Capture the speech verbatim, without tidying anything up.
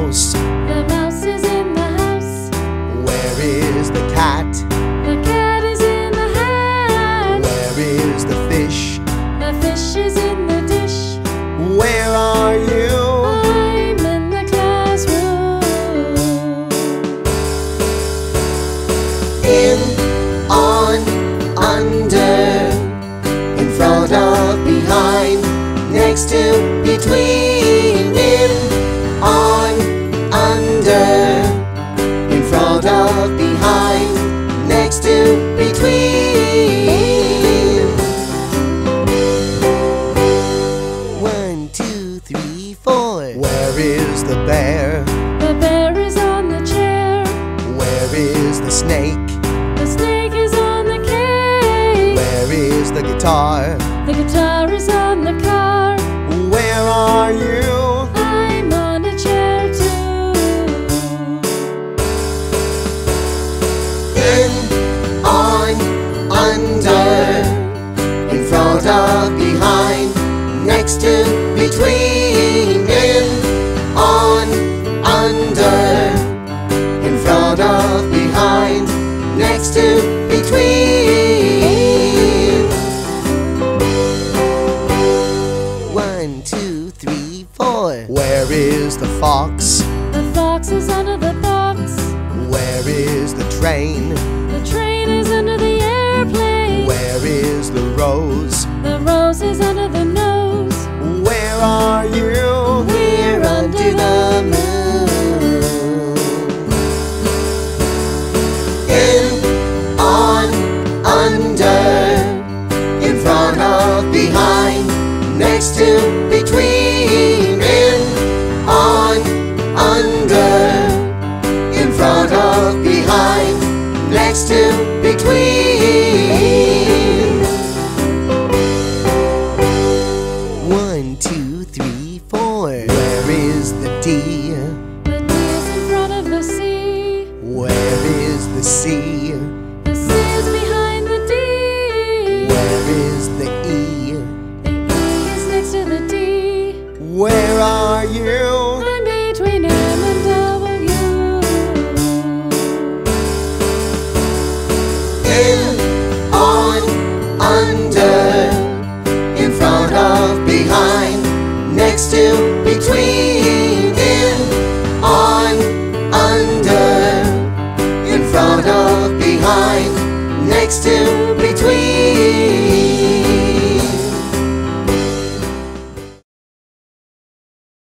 mouse? The mouse is in the house. Where is the cat? The cat is in the hat. Where is the fish? The fish is in the dish. Where are you? I'm in the classroom. In, on, under, in front of, behind, next to, between. In, on, under, in front of, behind, next to, between. One, two, three, four. Where is the bear? The bear is on the chair. Where is the snake? The snake is on the cake. Where is the guitar? The guitar is on the car. Where are you? I'm on a chair too. In, on, under, in front of, behind, next to, between. In, on, under, in front of, behind, next to, between. One, two, three, four. Where is the fox? The fox is under the box. Where is the train? The train is under the airplane. Where is the rose? The rose is under the nose. Where are you? We're under the moon. In, on, under, in front of, behind, next to, between. In, on, under, in front of, behind, next to, between. One, two, three, four. Where is the D? The D is in front of the C. Where is the C? The C is behind the D. Where is the E? The E is next to the D. Where are you? I'm between M and W. In, on, under, in front of, behind, next to, between. In, on, under, in front of, behind, next to, between.